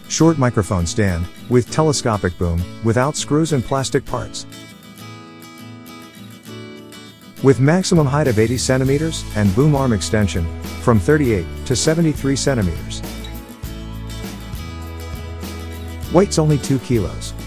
Short microphone stand, with telescopic boom, without screws and plastic parts. With maximum height of 80 centimeters, and boom arm extension, from 38 to 73 centimeters. Weight's only 2 kilos.